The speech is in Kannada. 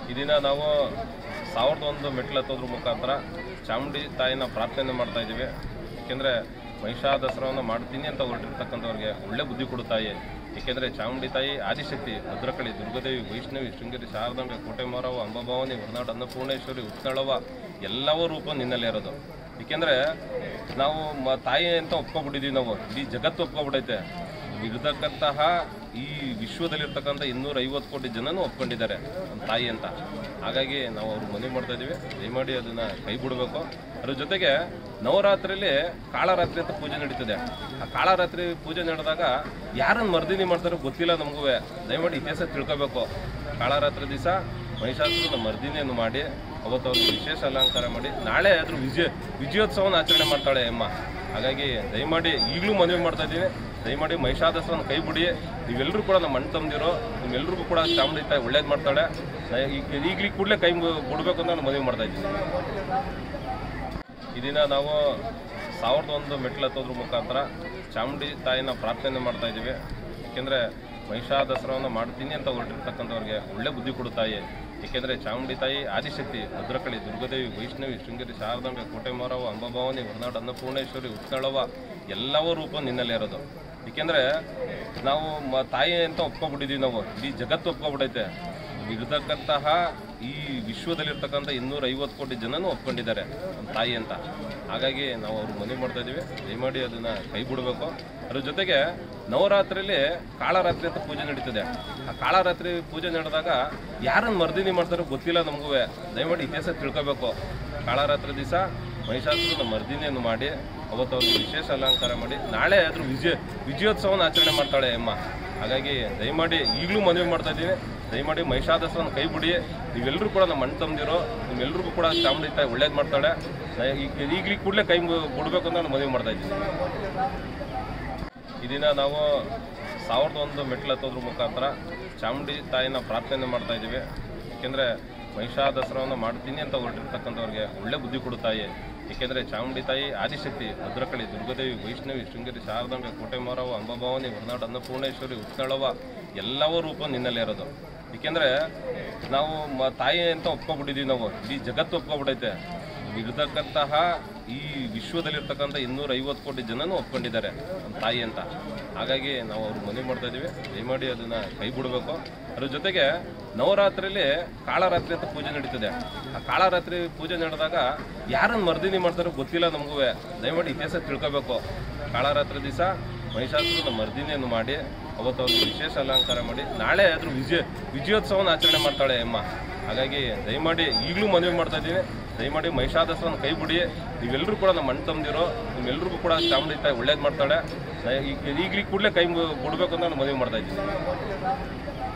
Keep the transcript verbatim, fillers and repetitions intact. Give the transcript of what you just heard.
ಈ ದಿನ ನಾವು ಸಾವಿರದ ಒಂದು ಮೆಟ್ಲು ಹತ್ತೋದ್ರ ಮುಖಾಂತರ ಚಾಮುಂಡಿ ತಾಯಿನ ಪ್ರಾರ್ಥನೆ ಮಾಡ್ತಾ ಇದ್ದೀವಿ. ಏಕೆಂದರೆ ಮಹಿಷಾ ದಸರಾವನ್ನು ಮಾಡ್ತೀನಿ ಅಂತ ಹೊರಟಿರ್ತಕ್ಕಂಥವ್ರಿಗೆ ಒಳ್ಳೆ ಬುದ್ಧಿ ಕೊಡುತ್ತಾಯಿ. ಏಕೆಂದರೆ ಚಾಮುಂಡಿ ತಾಯಿ ಆದಿಶಕ್ತಿ, ಭದ್ರಕಳಿ, ದುರ್ಗದೇವಿ, ವೈಷ್ಣವಿ, ಶೃಂಗೇರಿ, ಶಾರದಾಂಬೆ, ಕೋಟೆಮಾರವ, ಅಂಬಾಭವಾನಿ, ಹೊರನಾಡು ಅನ್ನಪೂರ್ಣೇಶ್ವರಿ, ಉತ್ತಳವ ಎಲ್ಲವೂ ರೂಪ ನಿನ್ನಲ್ಲಿ ಇರೋದು. ಏಕೆಂದರೆ ನಾವು ಮ ತಾಯಿ ಅಂತ ಒಪ್ಕೊಬಿಟ್ಟಿದ್ದೀವಿ. ನಾವು ಇಡೀ ಜಗತ್ತು ಒಪ್ಕೊಬಿಟ್ಟೈತೆ. ಇರತಕ್ಕಂತಹ ಈ ವಿಶ್ವದಲ್ಲಿರ್ತಕ್ಕಂಥ ಇನ್ನೂರ ಐವತ್ತು ಕೋಟಿ ಜನನೂ ಒಪ್ಕೊಂಡಿದ್ದಾರೆ ನಮ್ಮ ತಾಯಿ ಅಂತ. ಹಾಗಾಗಿ ನಾವು ಅವ್ರಿಗೆ ಮನವಿ ಮಾಡ್ತಾ ಇದ್ದೀವಿ, ದಯಮಾಡಿ ಅದನ್ನು ಕೈ ಬಿಡಬೇಕು. ಅದ್ರ ಜೊತೆಗೆ ನವರಾತ್ರಿಯಲ್ಲಿ ಕಾಳರಾತ್ರಿ ಅಂತ ಪೂಜೆ ನಡೀತದೆ. ಆ ಕಾಳರಾತ್ರಿ ಪೂಜೆ ನಡೆದಾಗ ಯಾರನ್ನು ಮರ್ದಿನಿ ಮಾಡ್ತಾರೋ ಗೊತ್ತಿಲ್ಲ ನಮಗೂ. ದಯಮಾಡಿ ಇತಿಹಾಸ ತಿಳ್ಕೋಬೇಕು. ಕಾಳರಾತ್ರಿ ದಿವಸ ಮಹಿಷಾಸುರನ ಮರ್ದಿನಿಯನ್ನು ಮಾಡಿ ಅವತ್ತು ಅವ್ರಿಗೆ ವಿಶೇಷ ಅಲಂಕಾರ ಮಾಡಿ ನಾಳೆ ಅದ್ರ ವಿಜಯ ವಿಜಯೋತ್ಸವನ ಆಚರಣೆ ಮಾಡ್ತಾಳೆ ಅಮ್ಮ. ಹಾಗಾಗಿ ದಯಮಾಡಿ ಈಗಲೂ ಮನವಿ ಮಾಡ್ತಾ ಇದ್ದೀನಿ, ದಯಮಾಡಿ ಮಹಿಷಾ ದಸರಾನ ಕೈ ಬಿಡಿ. ನೀವೆಲ್ಲರೂ ಕೂಡ ನಮ್ಮ ಅಣ್ಣ ತಮ್ಮದಿರೋ, ನಿಮ್ಮೆಲ್ಲರಿಗೂ ಕೂಡ ಚಾಮುಂಡಿ ತಾಯಿ ಒಳ್ಳೇದು ಮಾಡ್ತಾಳೆ. ಈಗ ಈಗಲೂ ಕೂಡಲೇ ಕೈ ಬಿಡಬೇಕು ಅಂತ ನಾನು ಮನವಿ ಮಾಡ್ತಾ ಇದ್ದೀನಿ. ಈ ದಿನ ನಾವು ಸಾವಿರದ ಒಂದು ಮೆಟ್ಲು ಹತ್ತೋದ್ರ ಮುಖಾಂತರ ಚಾಮುಂಡಿ ತಾಯಿನ ಪ್ರಾರ್ಥನೆ ಮಾಡ್ತಾ ಇದ್ದೀವಿ. ಏಕೆಂದರೆ ಮಹಿಷಾ ದಸರಾವನ್ನು ಮಾಡ್ತೀನಿ ಅಂತ ಹೊರಟಿರ್ತಕ್ಕಂಥವ್ರಿಗೆ ಒಳ್ಳೆ ಬುದ್ಧಿ ಕೊಡುತ್ತಾಯಿ. ಏಕೆಂದರೆ ಚಾಮುಂಡಿ ತಾಯಿ ಆದಿಶಕ್ತಿ, ಭದ್ರಕಳಿ, ದುರ್ಗದೇವಿ, ವೈಷ್ಣವಿ, ಶೃಂಗೇರಿ, ಶಾರದಾಂಬೆ, ಕೋಟೆಮಾರವ, ಅಂಬಾಭವಾನಿ, ಹೊರನಾಡು ಅನ್ನಪೂರ್ಣೇಶ್ವರಿ, ಉತ್ತಳವ ಎಲ್ಲವೂ ರೂಪ ನಿನ್ನಲ್ಲಿ ಇರೋದು. ಏಕೆಂದರೆ ನಾವು ಮ ತಾಯಿ ಅಂತ ಒಪ್ಕೊಬಿಟ್ಟಿದ್ದೀವಿ. ನಾವು ಇಡೀ ಜಗತ್ತು ಒಪ್ಕೊಬಿಟ್ಟೈತೆ. ಇರತಕ್ಕಂತಹ ಈ ವಿಶ್ವದಲ್ಲಿರ್ತಕ್ಕಂಥ ಇನ್ನೂರ ಐವತ್ತು ಕೋಟಿ ಜನನೂ ಒಪ್ಕೊಂಡಿದ್ದಾರೆ ನಮ್ಮ ತಾಯಿ ಅಂತ. ಹಾಗಾಗಿ ನಾವು ಅವ್ರಿಗೆ ಮನವಿ ಮಾಡ್ತಾ ಇದ್ದೀವಿ, ದಯಮಾಡಿ ಅದನ್ನು ಕೈ ಬಿಡಬೇಕು. ಅದ್ರ ಜೊತೆಗೆ ನವರಾತ್ರಿಯಲ್ಲಿ ಕಾಳರಾತ್ರಿ ಅಂತ ಪೂಜೆ ನಡೀತದೆ. ಆ ಕಾಳರಾತ್ರಿ ಪೂಜೆ ನಡೆದಾಗ ಯಾರನ್ನು ಮರ್ದಿನಿ ಮಾಡ್ತಾರೋ ಗೊತ್ತಿಲ್ಲ ನಮಗೂ. ದಯಮಾಡಿ ಇತಿಹಾಸ ತಿಳ್ಕೋಬೇಕು. ಕಾಳರಾತ್ರಿ ದಿವಸ ಮಹಿಷಾಸುರನ ಮರ್ದಿನಿಯನ್ನು ಮಾಡಿ ಅವತ್ತು ಅವ್ರಿಗೆ ವಿಶೇಷ ಅಲಂಕಾರ ಮಾಡಿ ನಾಳೆ ಅದ್ರ ವಿಜಯ ವಿಜಯೋತ್ಸವನ ಆಚರಣೆ ಮಾಡ್ತಾಳೆ ಅಮ್ಮ. ಹಾಗಾಗಿ ದಯಮಾಡಿ ಈಗಲೂ ಮನವಿ ಮಾಡ್ತಾ ಇದ್ದೀನಿ, ದಯಮಾಡಿ ಮಹಿಷಾ ದಸರಾನ ಕೈ ಬಿಡಿ. ನೀವೆಲ್ಲರೂ ಕೂಡ ನಮ್ಮ ಅಣ್ಣ ತಮ್ಮದಿರೋ, ನಿಮ್ಮೆಲ್ಲರಿಗೂ ಕೂಡ ಚಾಮುಂಡಿ ತಾಯಿ ಒಳ್ಳೇದು ಮಾಡ್ತಾಳೆ. ಈಗ ಈಗಲೂ ಕೂಡಲೇ ಕೈ ಬಿಡಬೇಕು ಅಂತ ನಾನು ಮನವಿ ಮಾಡ್ತಾ ಇದ್ದೀನಿ. ಈ ದಿನ ನಾವು ಸಾವಿರದ ಒಂದು ಮೆಟ್ಲು ಹತ್ತೋದ್ರ ಮುಖಾಂತರ ಚಾಮುಂಡಿ ತಾಯಿನ ಪ್ರಾರ್ಥನೆ ಮಾಡ್ತಾ ಇದ್ದೀವಿ. ಏಕೆಂದರೆ ಮಹಿಷಾ ದಸರಾವನ್ನು ಮಾಡ್ತೀನಿ ಅಂತ ಹೊರಟಿರ್ತಕ್ಕಂಥವ್ರಿಗೆ ಒಳ್ಳೆ ಬುದ್ಧಿ ಕೊಡುತ್ತಾಯಿ. ಏಕೆಂದರೆ ಚಾಮುಂಡಿ ತಾಯಿ ಆದಿಶಕ್ತಿ, ಭದ್ರಕಳಿ, ದುರ್ಗದೇವಿ, ವೈಷ್ಣವಿ, ಶೃಂಗೇರಿ, ಶಾರದಾಂಬೆ, ಕೋಟೆಮಾರವ, ಅಂಬಾಭವಾನಿ, ಹೊರನಾಡು ಅನ್ನಪೂರ್ಣೇಶ್ವರಿ, ಉತ್ತಳವ ಎಲ್ಲವೂ ರೂಪ ನಿನ್ನಲ್ಲಿ ಇರೋದು. ಏಕೆಂದರೆ ನಾವು ಮ ತಾಯಿ ಅಂತ ಒಪ್ಕೊಬಿಟ್ಟಿದ್ದೀವಿ. ನಾವು ಇಡೀ ಜಗತ್ತು ಒಪ್ಕೊಬಿಟ್ಟೈತೆ. ಇರತಕ್ಕಂತಹ ಈ ವಿಶ್ವದಲ್ಲಿರ್ತಕ್ಕಂಥ ಇನ್ನೂರ ಐವತ್ತು ಕೋಟಿ ಜನನೂ ಒಪ್ಕೊಂಡಿದ್ದಾರೆ ನಮ್ಮ ತಾಯಿ ಅಂತ. ಹಾಗಾಗಿ ನಾವು ಅವ್ರಿಗೆ ಮನವಿ ಮಾಡ್ತಾ ಇದ್ದೀವಿ, ದಯಮಾಡಿ ಅದನ್ನು ಕೈ ಬಿಡಬೇಕು. ಅದ್ರ ಜೊತೆಗೆ ನವರಾತ್ರಿಯಲ್ಲಿ ಕಾಳರಾತ್ರಿ ಅಂತ ಪೂಜೆ ನಡೀತದೆ. ಆ ಕಾಳರಾತ್ರಿ ಪೂಜೆ ನಡೆದಾಗ ಯಾರನ್ನು ಮರ್ದಿನಿ ಮಾಡ್ತಾರೋ ಗೊತ್ತಿಲ್ಲ ನಮಗೂ. ದಯಮಾಡಿ ಇತಿಹಾಸ ತಿಳ್ಕೋಬೇಕು. ಕಾಳರಾತ್ರಿ ದಿವಸ ಮಹಿಷಾಸುರನ ಮರ್ದಿನಿಯನ್ನು ಮಾಡಿ ಅವತ್ತು ಅವ್ರಿಗೆ ವಿಶೇಷ ಅಲಂಕಾರ ಮಾಡಿ ನಾಳೆ ಅದ್ರ ವಿಜಯ ವಿಜಯೋತ್ಸವನ ಆಚರಣೆ ಮಾಡ್ತಾಳೆ ಅಮ್ಮ. ಹಾಗಾಗಿ ದಯಮಾಡಿ ಈಗಲೂ ಮನವಿ ಮಾಡ್ತಾ ಇದ್ದೀನಿ, ದಯಮಾಡಿ ಮಹಿಷಾ ದಸರಾನ ಕೈ ಬಿಡಿ. ನೀವೆಲ್ಲರೂ ಕೂಡ ನಮ್ಮ ಅಣ್ಣ ತಮ್ಮದಿರೋ, ನಿಮ್ಮೆಲ್ಲರಿಗೂ ಕೂಡ ಚಾಮುಂಡಿ ತಾಯಿ ಒಳ್ಳೇದು ಮಾಡ್ತಾಳೆ. ಈಗ ಈಗಲೂ ಕೂಡಲೇ ಕೈ ಬಿಡಬೇಕು ಅಂತ ನಾನು ಮನವಿ ಮಾಡ್ತಾ ಇದ್ದೀನಿ.